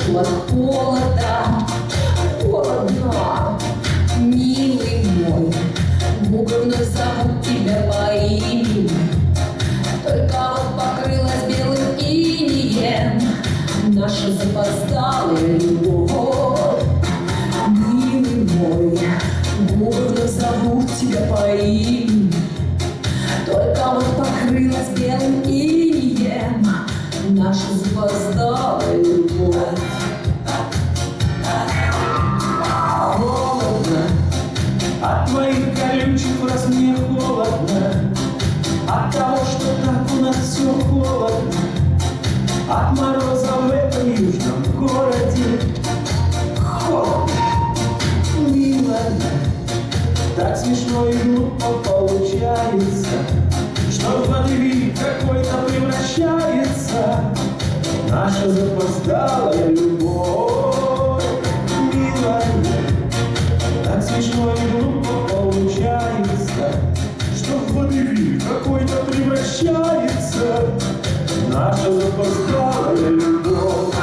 дрожу от холода. Холодно, милый мой, губы вновь зовут тебя по имени. Только вот покрылась белым инеем наша запоздалая любовь. Милый мой, губы вновь зовут тебя по имени. Только вот покрылась белым инеем наша запоздалая любовь. Холодно, от твоих колючек раз мне холодно, от того, что так у нас все холодно, от мороза в этом южном городе. Холодно, мило, так смешно и глупо получается, что в водевиль какой-то превращается наша запоздалая любовь. Мило, так смешно и глупо получается, что в водевиль какой-то превращается наша запоздалая любовь.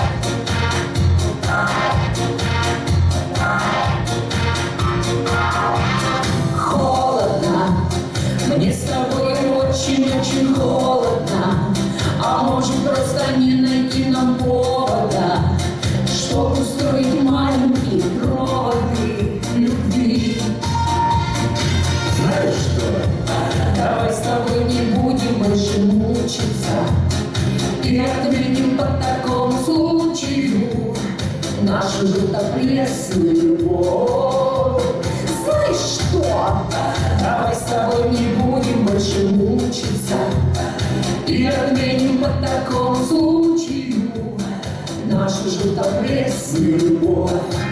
Холодно, мне с тобой очень-очень холодно. А может, просто не найти нам повода, чтоб устроить маленькие проводы любви. Знаешь что? Давай с тобой не будем больше мучиться и отменим по такому случаю нашу желтопресную любовь. Знаешь что? Давай с тобой не будем больше мучиться и отменим по такому случаю нашу желтопресную любовь.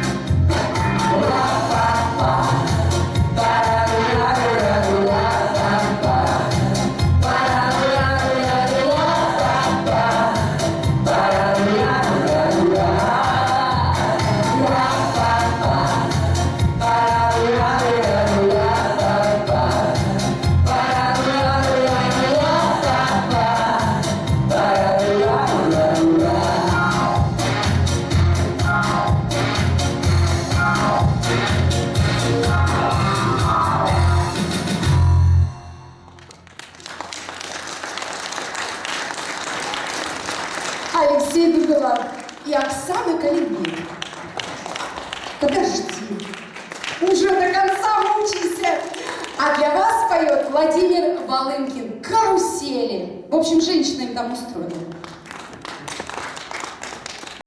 Алексей Дуголов и Оксана Калинина. Подожди, уже до конца мучайся. А для вас поет Владимир Волынкин «Карусели». В общем, женщина им там устроена.